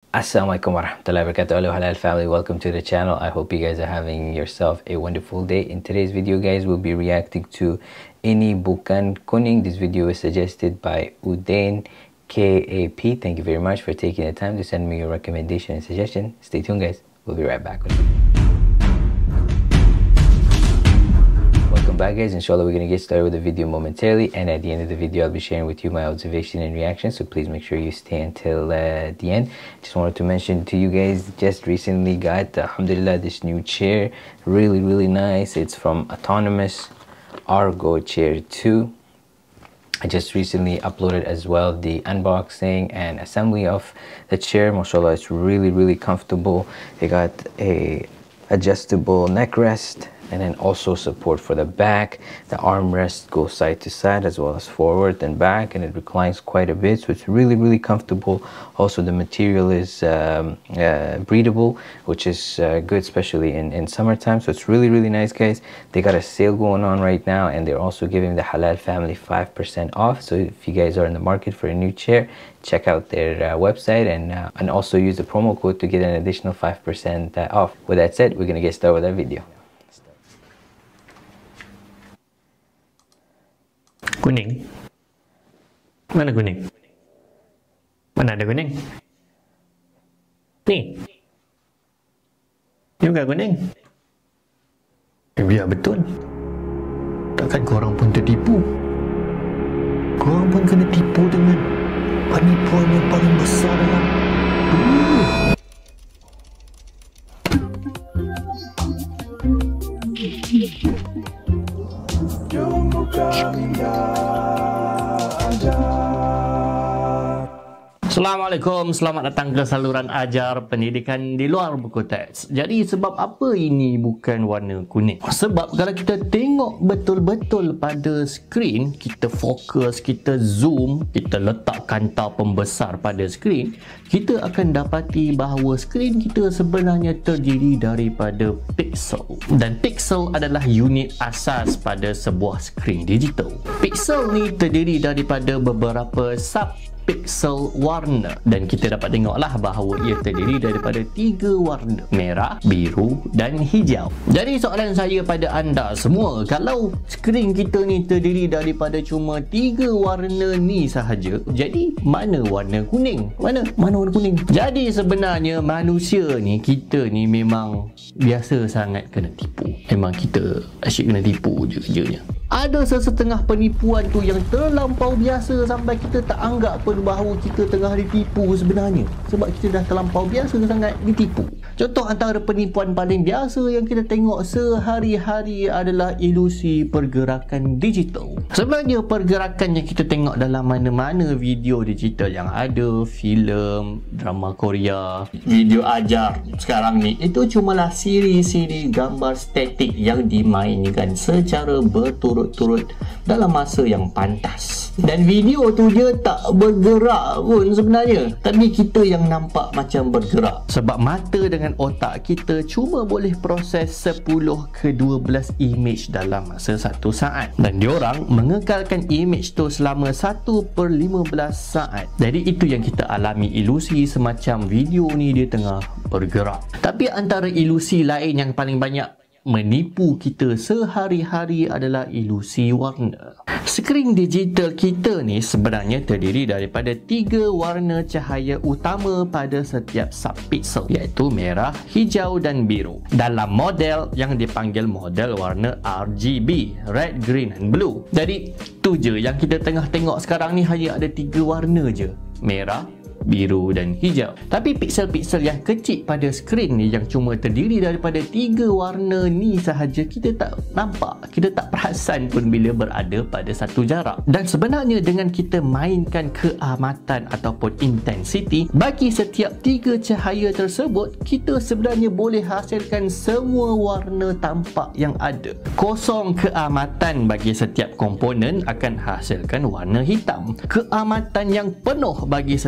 Assalamualaikum warahmatullahi wabarakatuh. Hello halal family, welcome to the channel. I hope you guys are having yourself a wonderful day. In today's video guys, we'll be reacting to Ini Bukan Kuning. This video is suggested by Udain KAP. Thank you very much for taking the time to send me your recommendation and suggestion. Stay tuned guys, we'll be right back with you. Back guys, inshallah we're gonna get started with the video momentarily, and at the end of the video I'll be sharing with you my observation and reaction, so please make sure you stay until the end. Just wanted to mention to you guys, just recently got alhamdulillah this new chair, really nice. It's from Autonomous Argo Chair 2. I just recently uploaded as well the unboxing and assembly of the chair. Mashallah, it's really comfortable. They got a adjustable neck rest, and then also support for the back. The armrest goes side to side as well as forward and back, and it reclines quite a bit, so it's really comfortable. Also the material is breathable, which is good, especially in summertime, so it's really nice guys. They got a sale going on right now, and they're also giving the halal family 5% off, so if you guys are in the market for a new chair, check out their website and also use the promo code to get an additional 5% off. With that said, we're gonna get started with our video. Kuning? Mana kuning? Mana ada kuning? Ni? Ni bukan kuning? Biar betul. Takkan korang pun tertipu? Korang pun kena tipu dengan penipuan yang paling besar dalam dunia. Assalamualaikum, selamat datang ke saluran ajar pendidikan di luar buku teks. Jadi sebab apa ini bukan warna kuning? Sebab kalau kita tengok betul-betul pada skrin, kita fokus, kita zoom, kita letak kanta pembesar pada skrin, kita akan dapati bahawa skrin kita sebenarnya terdiri daripada pixel. Dan pixel adalah unit asas pada sebuah skrin digital. Pixel ni terdiri daripada beberapa pixel warna, dan kita dapat tengoklah bahawa ia terdiri daripada 3 warna: merah, biru dan hijau. Jadi soalan saya pada anda semua, kalau skrin kita ni terdiri daripada cuma 3 warna ni sahaja, jadi mana warna kuning? Mana warna kuning? Jadi sebenarnya manusia ni, kita ni memang biasa sangat kena tipu. Memang kita asyik kena tipu je-nya. Ada sesetengah penipuan tu yang terlampau biasa sampai kita tak anggap pun bahawa kita tengah ditipu sebenarnya, sebab kita dah terlampau biasa sangat ditipu. Contoh antara penipuan paling biasa yang kita tengok sehari-hari adalah ilusi pergerakan digital. Sebenarnya pergerakan yang kita tengok dalam mana-mana video digital yang ada, filem, drama Korea, video ajar sekarang ni, itu cumalah siri-siri gambar statik yang dimainkan secara berturut-turut dalam masa yang pantas. Dan video tu je tak bergerak pun sebenarnya, tapi kita yang nampak macam bergerak. Sebab mata dengan otak kita cuma boleh proses 10 ke 12 image dalam masa 1 saat, dan diorang mengekalkan image tu selama 1/15 saat. Jadi itu yang kita alami, ilusi semacam video ni dia tengah bergerak. Tapi antara ilusi lain yang paling banyak menipu kita sehari-hari adalah ilusi warna. Skrin digital kita ni sebenarnya terdiri daripada 3 warna cahaya utama pada setiap subpixel, iaitu merah, hijau dan biru, dalam model yang dipanggil model warna RGB, red, green and blue. Jadi tu je yang kita tengah tengok sekarang ni, hanya ada 3 warna je, merah, biru dan hijau. Tapi pixel-pixel yang kecil pada skrin ni yang cuma terdiri daripada 3 warna ni sahaja, kita tak nampak, kita tak perasan pun bila berada pada satu jarak. Dan sebenarnya dengan kita mainkan keamatan ataupun intensity bagi setiap 3 cahaya tersebut, kita sebenarnya boleh hasilkan semua warna tampak yang ada. Kosong keamatan bagi setiap komponen akan hasilkan warna hitam. Keamatan yang penuh bagi setiap komponen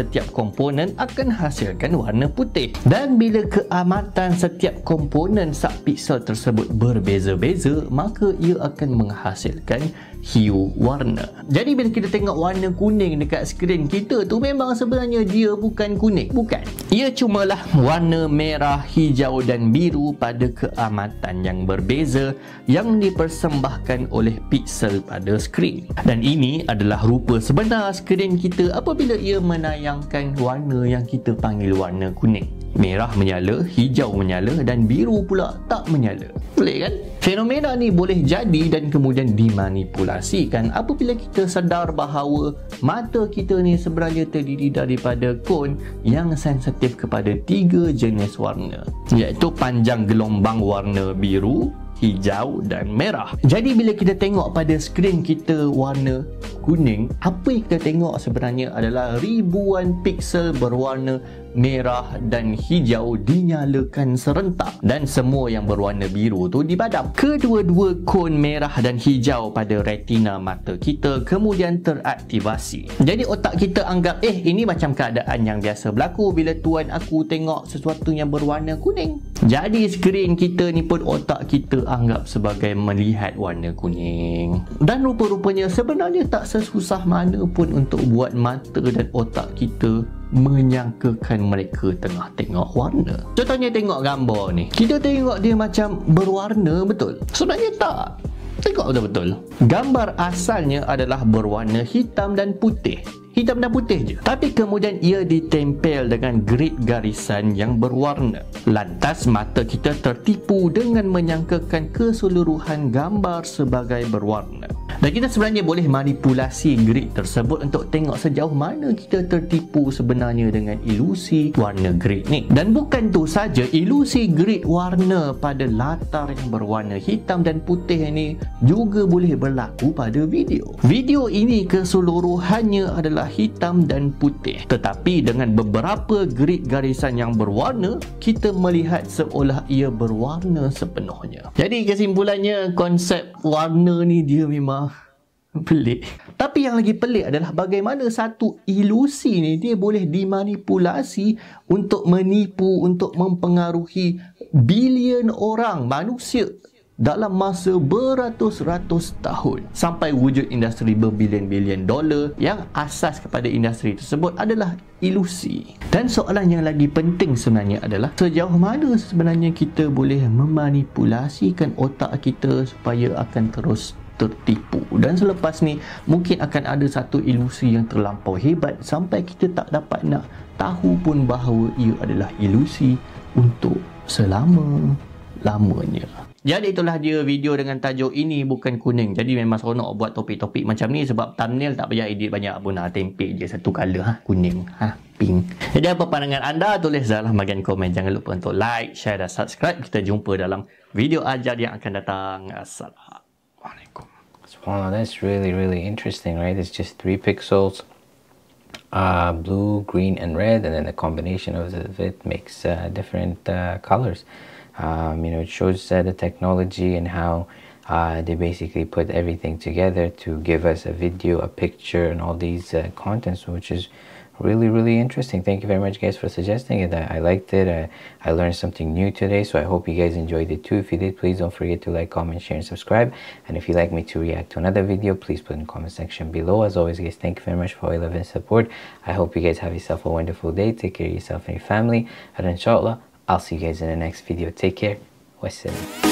komponen akan hasilkan warna putih. Dan bila keamatan setiap komponen sak piksel tersebut berbeza-beza, maka ia akan menghasilkan hue warna. Jadi bila kita tengok warna kuning dekat skrin kita tu, memang sebenarnya dia bukan kuning, bukan. Ia cumalah warna merah, hijau dan biru pada keamatan yang berbeza yang dipersembahkan oleh piksel pada skrin. Dan ini adalah rupa sebenar skrin kita apabila ia menayangkan warna yang kita panggil warna kuning. Merah menyala, hijau menyala dan biru pula tak menyala. Pelik kan? Fenomena ni boleh jadi dan kemudian dimanipulasikan apabila kita sedar bahawa mata kita ni sebenarnya terdiri daripada kon yang sensitif kepada 3 jenis warna, iaitu panjang gelombang warna biru, hijau dan merah. Jadi bila kita tengok pada skrin kita warna kuning, apa yang kita tengok sebenarnya adalah ribuan piksel berwarna merah dan hijau dinyalakan serentak dan semua yang berwarna biru tu dipadam. Kedua-dua kon merah dan hijau pada retina mata kita kemudian teraktivasi. Jadi otak kita anggap ini macam keadaan yang biasa berlaku bila tuan aku tengok sesuatu yang berwarna kuning. Jadi skrin kita ni pun otak kita anggap sebagai melihat warna kuning. Dan rupa-rupanya sebenarnya tak sesusah mana pun untuk buat mata dan otak kita menyangkakan mereka tengah tengok warna. Contohnya tengok gambar ni, kita tengok dia macam berwarna betul? Sebenarnya tak. Tengok betul-betul. Gambar asalnya adalah berwarna hitam dan putih. Hitam dan putih je. Tapi kemudian ia ditempel dengan grid garisan yang berwarna. Lantas mata kita tertipu dengan menyangkakan keseluruhan gambar sebagai berwarna. Dan kita sebenarnya boleh manipulasi grid tersebut untuk tengok sejauh mana kita tertipu sebenarnya dengan ilusi warna grid ni. Dan bukan tu saja, ilusi grid warna pada latar yang berwarna hitam dan putih ini juga boleh berlaku pada video. Video ini keseluruhannya adalah hitam dan putih, tetapi dengan beberapa grid garisan yang berwarna, kita melihat seolah ia berwarna sepenuhnya. Jadi kesimpulannya, konsep warna ni dia memang pelik. Tapi yang lagi pelik adalah bagaimana satu ilusi ni dia boleh dimanipulasi untuk menipu, untuk mempengaruhi bilion orang, manusia dalam masa beratus-ratus tahun sampai wujud industri berbilion-bilion dolar yang asas kepada industri tersebut adalah ilusi. Dan soalan yang lagi penting sebenarnya adalah sejauh mana sebenarnya kita boleh memanipulasikan otak kita supaya akan terus tertipu. Dan selepas ni mungkin akan ada satu ilusi yang terlampau hebat sampai kita tak dapat nak tahu pun bahawa ia adalah ilusi untuk selama-lamanya. Jadi itulah dia video dengan tajuk Ini Bukan Kuning. Jadi memang seronok buat topik-topik macam ni sebab thumbnail tak payah edit banyak pun, tempel je satu colour, kuning, pink. Jadi apa pandangan anda, tulis dalam bahagian komen. Jangan lupa untuk like, share dan subscribe. Kita jumpa dalam video ajar yang akan datang. Assalamualaikum. Wow, that's really interesting, right? It's just 3 pixels, blue, green and red, and then the combination of it makes different colors. It shows the technology and how they basically put everything together to give us a video, a picture, and all these contents, which is really interesting. Thank you very much, guys, for suggesting it. I liked it. I learned something new today, so I hope you guys enjoyed it too. If you did, please don't forget to like, comment, share, and subscribe. And if you'd like me to react to another video, please put in the comment section below. As always, guys, thank you very much for all your love and support. I hope you guys have yourself a wonderful day. Take care of yourself and your family, and inshallah, I'll see you guys in the next video. Take care. Wassalam.